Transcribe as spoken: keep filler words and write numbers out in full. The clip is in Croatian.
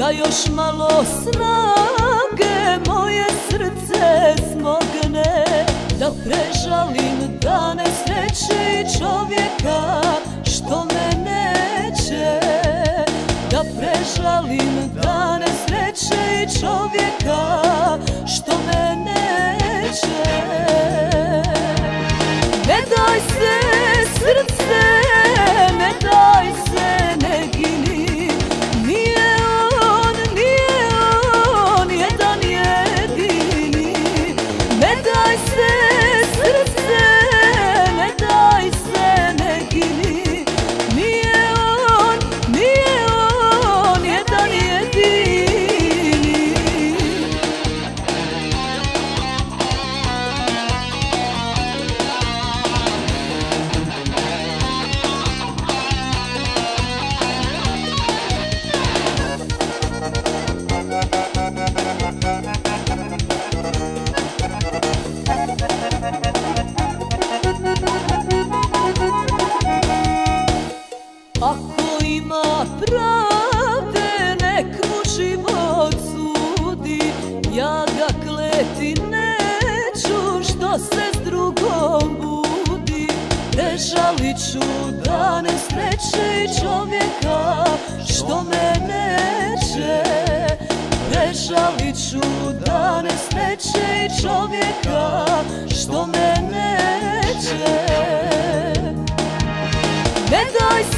da još malo snage moje srce smogne, da prežalim dane sreće i čovjeka što me neće, da prežalim dane sreće i čovjeka što me neće. Ne daj se srce, ne daj se, ne gini, nije on, nije on, jedan jedini. Ne daj se srce, ne daj se, ne gini, nije on, nije on, jedan jedini. Ako ima pravde, nek mu život sudi, ja ga kleti neću što se s drugom budi. Prežalit ću dane sreće i čovjeka što me neće, prežalit ću dane sreće i čovjeka što me neće. Ne daj